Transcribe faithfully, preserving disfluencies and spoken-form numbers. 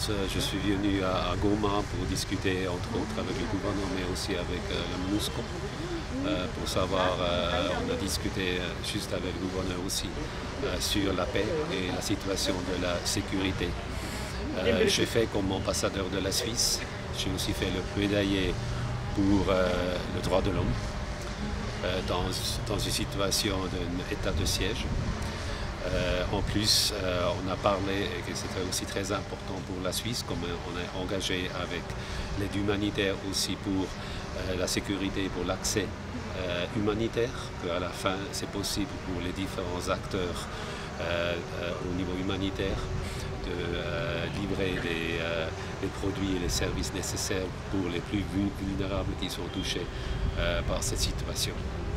France. Je suis venu à, à Goma pour discuter entre autres avec le gouvernement mais aussi avec euh, la MONUSCO. Euh, pour savoir, euh, on a discuté juste avec le gouverneur aussi euh, sur la paix et la situation de la sécurité. Euh, j'ai fait comme ambassadeur de la Suisse, j'ai aussi fait le plaidoyer pour euh, le droit de l'homme euh, dans, dans une situation d'un état de siège. Euh, en plus, euh, on a parlé, et que c'était aussi très important pour la Suisse, comme on est engagé avec l'aide humanitaire aussi pour euh, la sécurité, pour l'accès euh, humanitaire, qu'à la fin c'est possible pour les différents acteurs euh, euh, au niveau humanitaire de euh, livrer les, euh, les produits et les services nécessaires pour les plus vulnérables qui sont touchés euh, par cette situation.